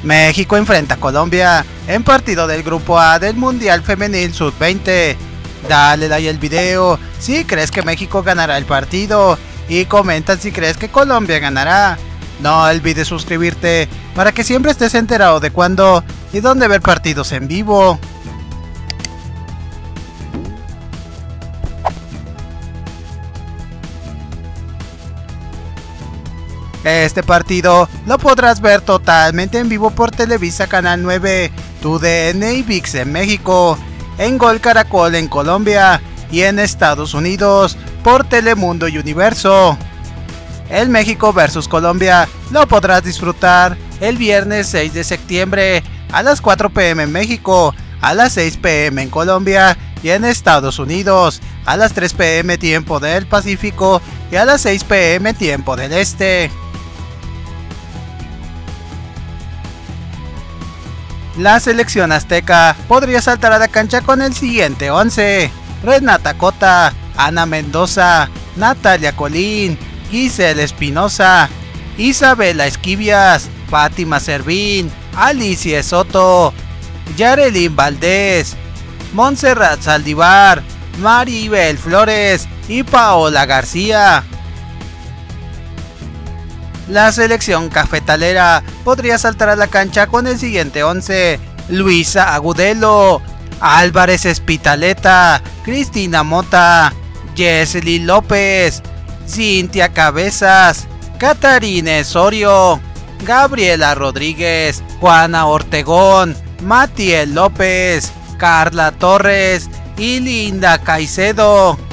México enfrenta a Colombia en partido del grupo A del Mundial Femenil Sub-20. Dale like al video si crees que México ganará el partido y comenta si crees que Colombia ganará. No olvides suscribirte para que siempre estés enterado de cuándo y dónde ver partidos en vivo. Este partido lo podrás ver totalmente en vivo por Televisa Canal 9, TUDN y ViX en México, en Gol Caracol en Colombia y en Estados Unidos por Telemundo y Universo. El México vs Colombia lo podrás disfrutar el viernes 6 de septiembre a las 4 p.m. en México, a las 6 p.m. en Colombia y en Estados Unidos, a las 3 p.m. tiempo del Pacífico y a las 6 p.m. tiempo del Este. La selección azteca podría saltar a la cancha con el siguiente 11: Renata Cota, Ana Mendoza, Natalia Colín, Giselle Espinosa, Isabela Esquivias, Fátima Servín, Alicia Soto, Yarelín Valdés, Montserrat Saldívar, Maribel Flores y Paola García. La selección cafetalera podría saltar a la cancha con el siguiente 11: Luisa Agudelo, Álvarez Espitaleta, Cristina Mota, Jessely López, Cintia Cabezas, Catarina Osorio, Gabriela Rodríguez, Juana Ortegón, Matiel López, Carla Torres y Linda Caicedo.